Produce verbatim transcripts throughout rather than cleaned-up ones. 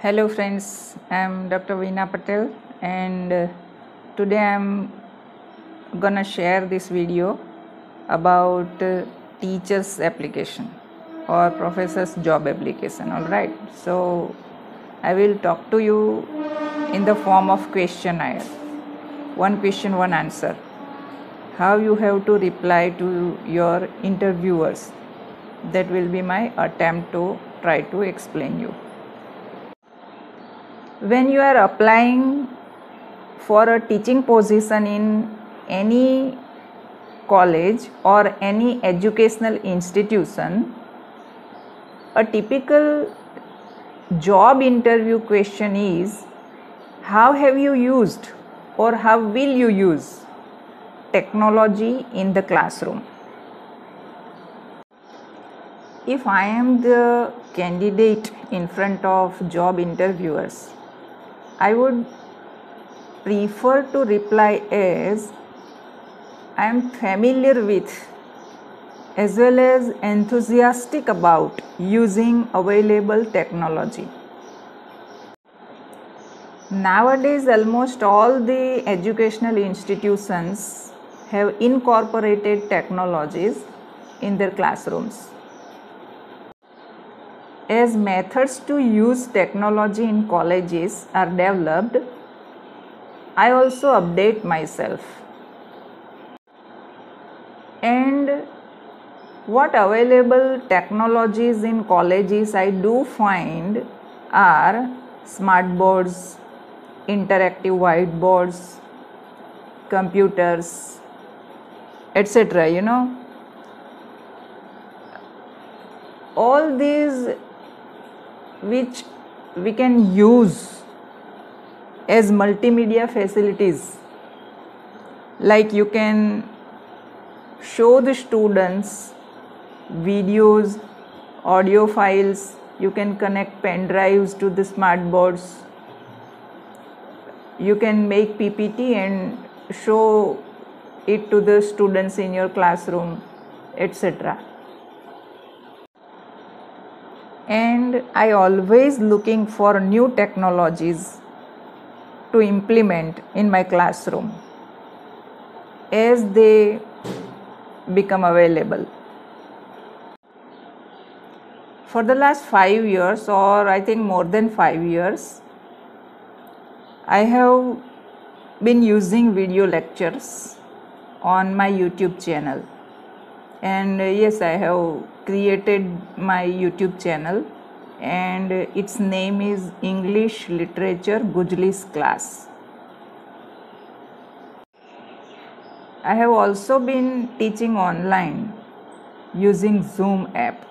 Hello friends, I am Doctor Veena Patel and uh, today I am gonna share this video about uh, teachers application or professors job application. Alright, so I will talk to you in the form of questionnaire. One question, one answer. How you have to reply to your interviewers. That will be my attempt to try to explain you. When you are applying for a teaching position in any college or any educational institution, a typical job interview question is, how have you used or how will you use technology in the classroom? If I am the candidate in front of job interviewers, I would prefer to reply as I am familiar with as well as enthusiastic about using available technology. Nowadays, almost all the educational institutions have incorporated technologies in their classrooms. As methods to use technology in colleges are developed, I also update myself. And what available technologies in colleges I do find are smart boards, interactive whiteboards, computers, et cetera. You know, all these which we can use as multimedia facilities, like you can show the students videos, audio files, you can connect pen drives to the smart boards, you can make P P T and show it to the students in your classroom, et cetera. And I always looking for new technologies to implement in my classroom as they become available. For the last five years or I think more than five years, I have been using video lectures on my YouTube channel. And yes, I have created my YouTube channel and its name is English Literature Gujlis Class. I have also been teaching online using Zoom app.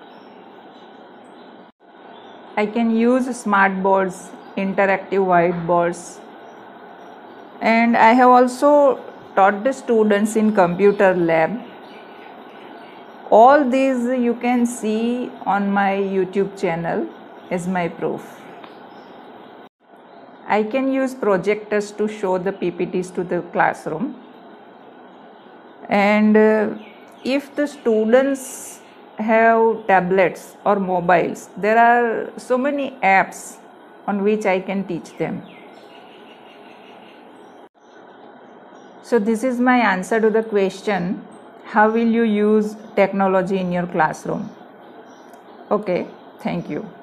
I can use smart boards, interactive whiteboards, and I have also taught the students in computer lab. All these you can see on my YouTube channel as my proof. I can use projectors to show the P P Ts to the classroom. And uh, if the students have tablets or mobiles, there are so many apps on which I can teach them. So this is my answer to the question, how will you use technology in your classroom? Okay, thank you.